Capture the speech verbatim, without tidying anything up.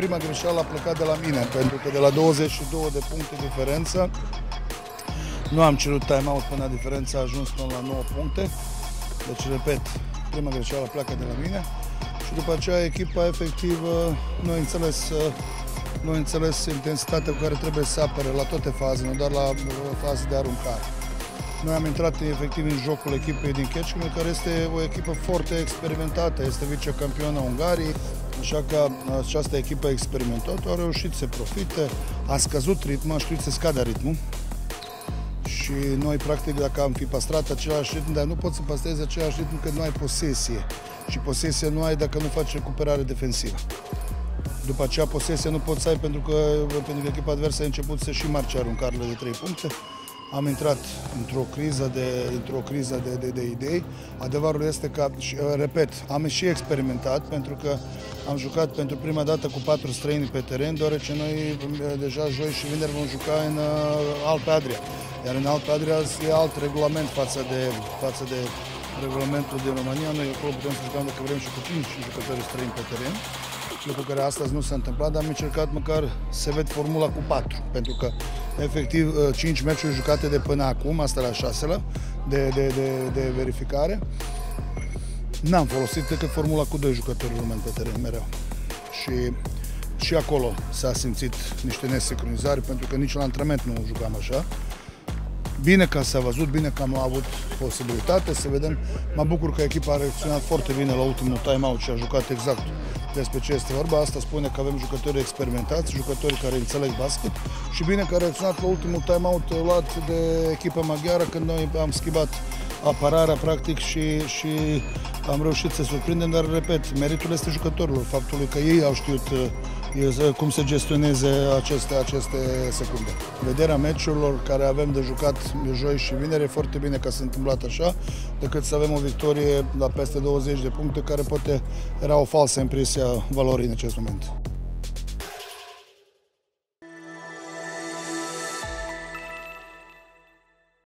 prima greșeală a plecat de la mine, pentru că de la douăzeci și două de puncte diferență nu am cerut time-out până diferența a ajuns până la nouă puncte. Deci, repet, prima greșeală pleacă de la mine și după aceea echipa efectiv nu a înțeles, nu a înțeles intensitatea cu care trebuie să apere la toate fazele, nu doar la faze de aruncare. Noi am intrat efectiv în jocul echipei din Kecskemét, care este o echipă foarte experimentată, este vicecampiona Ungariei, așa că această echipă experimentată a reușit să profite, a scăzut ritmul, a știut să scadă ritmul și noi practic dacă am fi păstrat același ritm, dar nu poți să păstrezi același ritm când nu ai posesie și posesie nu ai dacă nu faci recuperare defensivă. După aceea posesie nu poți să ai pentru că, pentru că echipa adversă a început să și marce aruncarele de trei puncte. Am intrat într-o criză de, într-o criză de, de, de idei. Adevărul este că, repet, am și experimentat pentru că am jucat pentru prima dată cu patru străini pe teren, deoarece noi deja joi și vineri vom juca în Alpe Adria. Iar în Alpe Adria e alt regulament față de, față de regulamentul din România. Noi acolo putem să jucăm dacă vrem și cu cinci jucători străini pe teren. Lucru care astăzi nu s-a întâmplat, dar am încercat măcar să ved formula cu patru, pentru că efectiv cinci meciuri jucate de până acum, asta la șaselea de, de, de, de verificare, n-am folosit decât formula cu doi jucători români pe teren mereu. Și, și acolo s-a simțit niște nesincronizare, pentru că nici la antrenament nu jucam așa. Bine că s-a văzut, bine că am avut posibilitate să vedem. Mă bucur că echipa a reacționat foarte bine la ultimul time-out și a jucat exact despre ce este vorba. Asta spune că avem jucători experimentați, jucători care înțeleg basket și bine că a reacționat la ultimul time-out luat de echipa maghiară când noi am schimbat apărarea practic și, și am reușit să surprindem, dar repet, meritul este jucătorilor, faptului că ei au știut cum să gestioneze aceste, aceste secunde. Vederea meciurilor care avem de jucat joi și vineri e foarte bine că s-a întâmplat așa, decât să avem o victorie la peste douăzeci de puncte, care poate era o falsă impresie a valorii în acest moment.